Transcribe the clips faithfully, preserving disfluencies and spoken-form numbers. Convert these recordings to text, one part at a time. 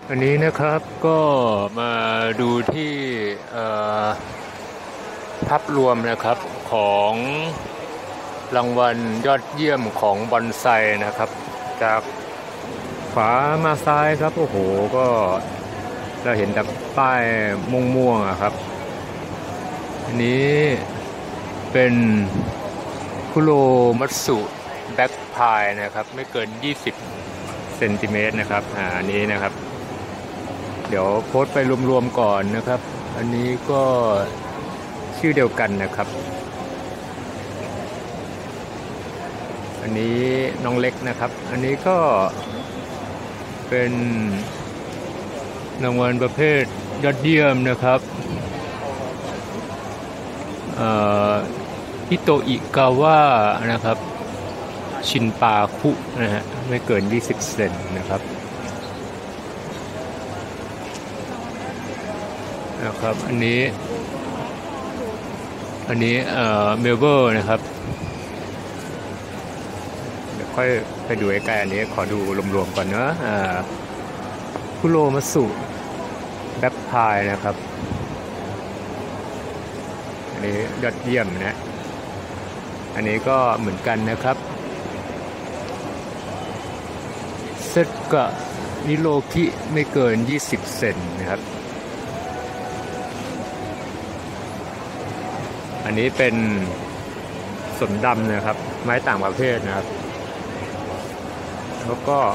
อันนี้นะครับก็มาดูที่ภาพรวมนะครับของรางวัลยอดเยี่ยมของบอนไซนะครับจากขวามาซ้ายครับโอ้โหก็เราเห็นแต่ป้ายม่วงๆครับอันนี้เป็นคุโรมัตสึแบ็คพายนะครับไม่เกินยี่สิบเซนติเมตรนะครับอ่าอันนี้นะครับเดี๋ยวโพสต์ไปรวมๆก่อนนะครับอันนี้ก็ชื่อเดียวกันนะครับอันนี้น้องเล็กนะครับอันนี้ก็เป็นรางวัลประเภทยอดเยี่ยมนะครับฮิโตอิกาวะนะครับชินปาคุนะฮะไม่เกินยี่สิบเซนนะครับนะครับอันนี้อันนี้เอ่อเมลเบิร์นะครับเดี๋ยวค่อยไปดูใกล้ๆอันนี้ขอดูรวมๆก่อนเนอะอ่าคุโรมัตสึแบ็คพายนะครับอันนี้ยอดเยี่ยมนะอันนี้ก็เหมือนกันนะครับเซตกะนิโรคิไม่เกินยี่สิบเซนนะครับอันนี้เป็นสนดำนะครับไม้ต่างประเภทนะครับแล้วก็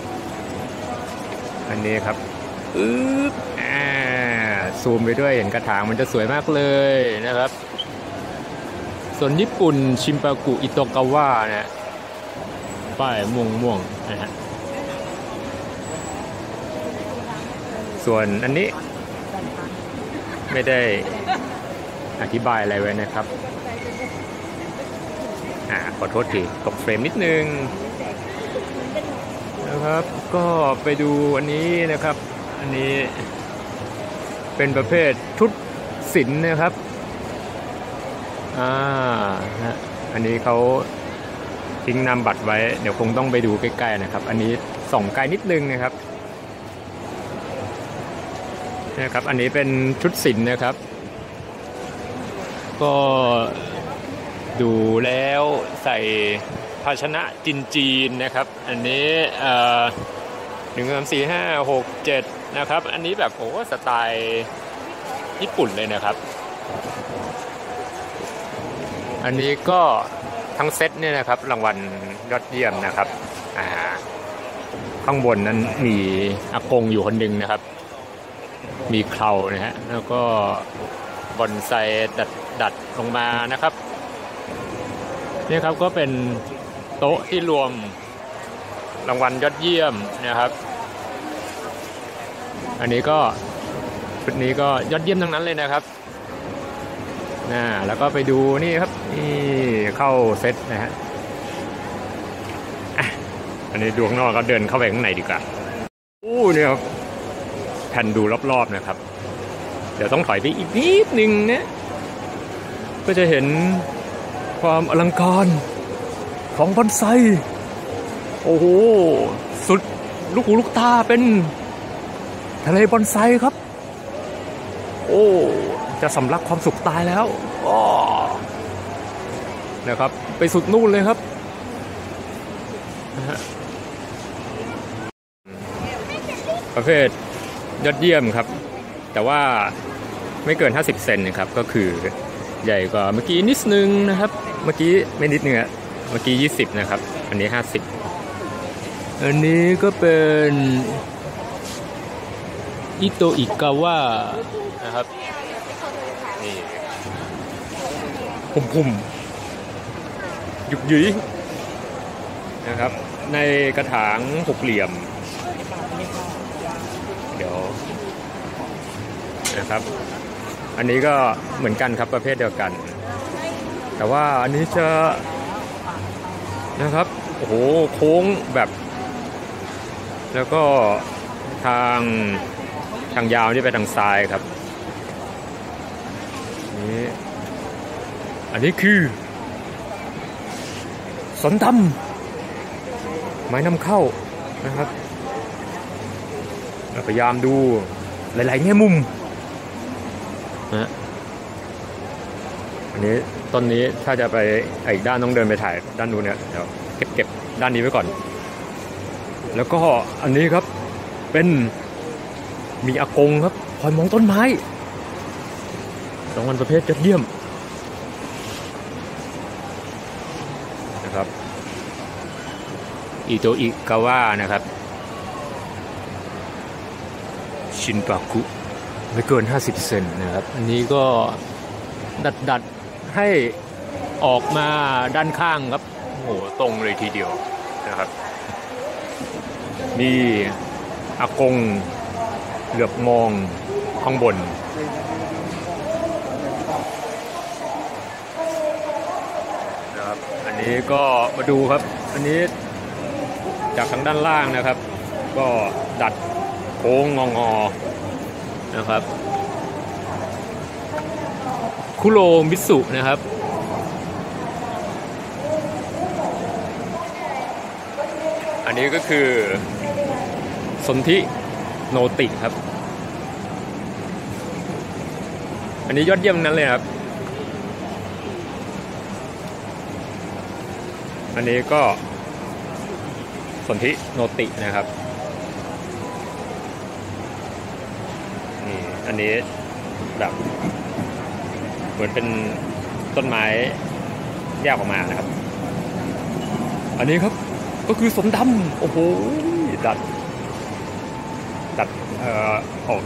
อันนี้ครับอึ๊บอ่าซูมไปด้วยเห็นกระถางมันจะสวยมากเลยนะครับส่วนญี่ปุ่นชิมปากุอิโตกาวะนะป้ายม่วงม่วงนะฮะส่วนอันนี้ไม่ได้อธิบายอะไรไว้นะครับอ่าขอโทษทีตกเฟรมนิดนึงนะครับก็ไปดูอันนี้นะครับอันนี้เป็นประเภทชุดศิลป์นะครับอ่าอันนี้เขาทิ้งนามบัตรไว้เดี๋ยวคงต้องไปดูใกล้ๆนะครับอันนี้ส่องไกลนิดนึงนะครับนะครับอันนี้เป็นชุดศิลป์นะครับก็ดูแล้วใส่ภาชนะจีนๆนะครับอันนี้เอ่อหนึ่งสามสี่ห้าหกเจ็ดนะครับอันนี้แบบโอ้สไตล์ญี่ปุ่นเลยนะครับอันนี้ก็ทั้งเซตเนี่ยนะครับรางวัลยอดเยี่ยมนะครับอ่าข้างบนนั้นมีอากงอยู่คนหนึ่งนะครับมีเครานะฮะแล้วก็บอนไซดัดดัดลงมานะครับนี่ครับก็เป็นโต๊ะที่รวมรางวัลยอดเยี่ยมนะครับอันนี้ก็ชุดนี้ก็ยอดเยี่ยมทั้งนั้นเลยนะครับนะแล้วก็ไปดูนี่ครับนี่เข้าเซตนะฮะอ่ะอันนี้ดูข้างนอกก็เดินเข้าไปข้างในดีกว่าอู้เนี่ยครับแผ่นดูรอบๆนะครับเดี๋ยวต้องถอยไปอีกนิดนึงนะก็จะเห็นความอลังการของบอนไซโอ้โหสุดลูกหูลูกตาเป็นทะเลบอนไซครับโอ้จะสำลักความสุขตายแล้วอ๋อนะครับไปสุดนู่นเลยครับประเภทยอดเยี่ยมครับแต่ว่าไม่เกินห้าสิบเซนนะครับก็คือใหญ่กว่าเมื่อกี้นิดนึงนะครับเมื่อกี้ไม่นิดนึงอะเมื่อกี้ยี่สิบนะครับอันนี้ห้าสิบอันนี้ก็เป็นอิโตอิกาวะนะครับนี่พุ่มๆยุบยุยนะครับในกระถางหกเหลี่ยมเดี๋ยวนะครับอันนี้ก็เหมือนกันครับประเภทเดียวกันแต่ว่าอันนี้จะนะครับโอ้โหโค้งแบบแล้วก็ทางทางยาวนี่ไปทางซ้ายครับนี่อันนี้คือสนดำไม้นำเข้านะครับพยายามดูหลายๆแง่มุมนะอันนี้ต้นนี้ถ้าจะไปอีกด้านต้องเดินไปถ่ายด้านนู้นเนี่ยเดี๋ยวเก็บเก็บด้านนี้ไว้ก่อนแล้วก็อันนี้ครับเป็นมีอากงครับคอยมองต้นไม้รางวัลประเภทยอดเยี่ยมนะครับอิโตอิกาวะนะครับชินปากุไม่เกินห้าสิบเซนนะครับอันนี้ก็ดัดดัดให้ออกมาด้านข้างครับโอ้โหตรงเลยทีเดียวนะครับมีอากงเหลือบมองข้างบนนะครับอันนี้ก็มาดูครับอันนี้จากทางด้านล่างนะครับก็ดัดโค้งงอๆนะครับคุโรมิสุนะครับอันนี้ก็คือสนธิโนติครับอันนี้ยอดเยี่ยมนั้นเลยครับอันนี้ก็สนธิโนตินะครับนี่อันนี้แบบเหมือนเป็นต้นไม้แยกออกมานะครับอันนี้ครับก็คือสมดำโอ้โหดัดดัดเอ่อออก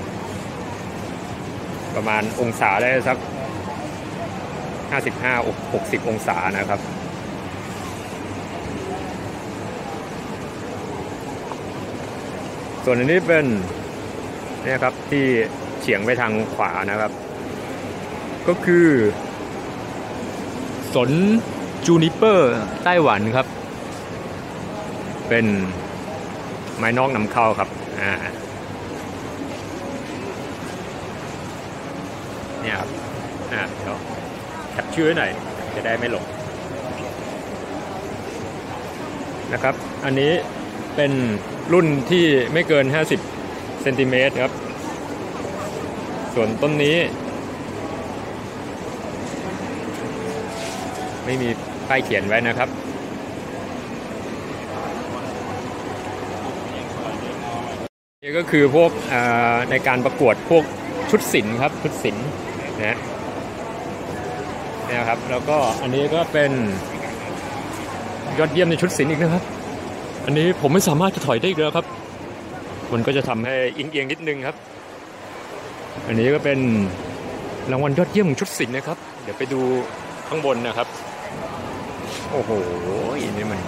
ประมาณองศาได้สักห้าสิบห้า หกสิบองศานะครับส่วนอันนี้เป็นนี่ครับที่เฉียงไปทางขวานะครับก็คือสนจูนิเปอร์ไต้หวันครับเป็นไม้นอกนำเข้าครับอ่าเนี่ยครับอ่าเดี๋ยวแคปชื่อหน่อยจะได้ไม่หลงนะครับอันนี้เป็นรุ่นที่ไม่เกินห้าสิบเซนติเมตรครับส่วนต้นนี้ไม่มีป้ายเขียนไว้นะครับนี่ก็คือพวกในการประกวดพวกชุดศิลป์ครับชุดศิลป์นะเนี่ยครับแล้วก็อันนี้ก็เป็นยอดเยี่ยมในชุดศิลป์อีกนะครับอันนี้ผมไม่สามารถจะถอยได้อีกแล้วครับมันก็จะทำให้อิงเอียงนิดนึงครับอันนี้ก็เป็นรางวัลยอดเยี่ยมของชุดศิลป์นะครับเดี๋ยวไปดูข้างบนนะครับโอ้โหนี่มัน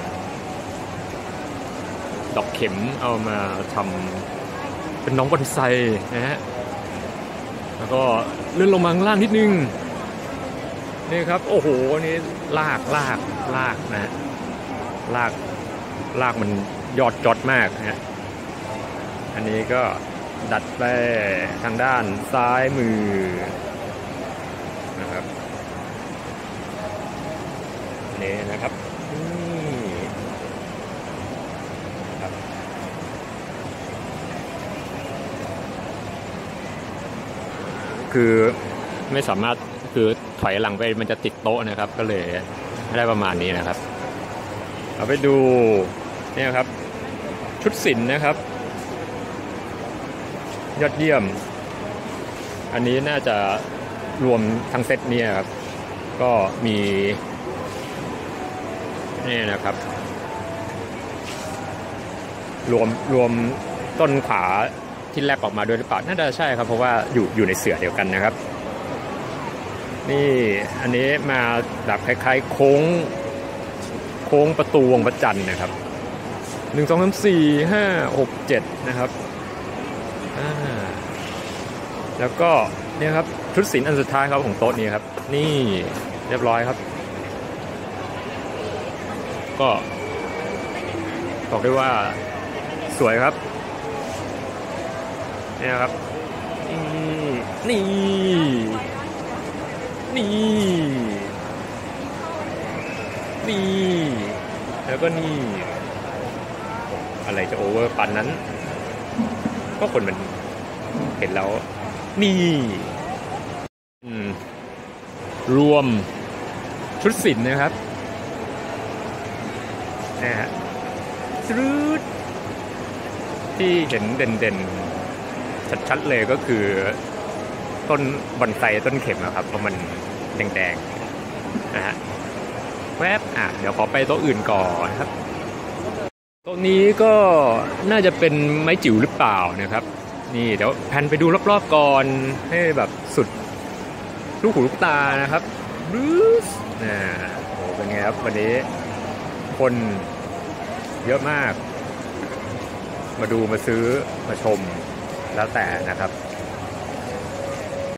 ดอกเข็มเอามาทำเป็นน้องบอนไซนะฮะแล้วก็เลื่อนลงมาข้างล่างนิดนึงนี่ครับโอ้โหนี่ลากลากลากนะฮะลากลากมันยอดจอดมากนะฮะอันนี้ก็ดัดไปทางด้านซ้ายมือนะครับนี่นะครับนี่ครับคือไม่สามารถคือถอยหลังไปมันจะติดโต๊ะนะครับก็เลยได้ประมาณนี้นะครับเอาไปดูเนี่ยครับชุดศิลป์นะครับยอดเยี่ยมอันนี้น่าจะรวมทั้งเซตนี้ครับก็มีนี่นะครับรวมรวมต้นขวาที่แลบออกมาด้วยหรือเปล่าน่าจะใช่ครับเพราะว่าอยู่อยู่ในเสื่อเดียวกันนะครับนี่อันนี้มาแบบคล้ายๆโค้งโค้งประตูวงพระจันทร์นะครับหนึ่งสองสามสี่ห้าหกเจ็ดนะครับอ่าแล้วก็เนี่ยครับชุดศิลป์อันสุดท้ายครับของโต๊ะนี้ครับนี่เรียบร้อยครับก็บอกได้ว่าสวยครับนี่นะครับนี่นี่นี่แล้วก็นี่อะไรจะโอเวอร์ปันนั้นก็คนมันเห็นแล้วนี่รวมชุดศิลป์นะครับนะฮะที่เห็นเด่นๆชัดๆเลยก็คือต้นบอนไซต้นเข็มนะครับเพราะมันแดงๆนะฮะแวบอ่ะเดี๋ยวขอไปโต๊ะอื่นก่อนครับโต๊ะนี้ก็น่าจะเป็นไม้จิ๋วหรือเปล่านะครับนี่เดี๋ยวแพนไปดูรอบๆก่อนให้แบบสุดลูกหูลูกตานะครับบรูซนะโอ้เป็นไงครับวันนี้คนเยอะมากมาดูมาซื้อมาชมแล้วแต่นะครับ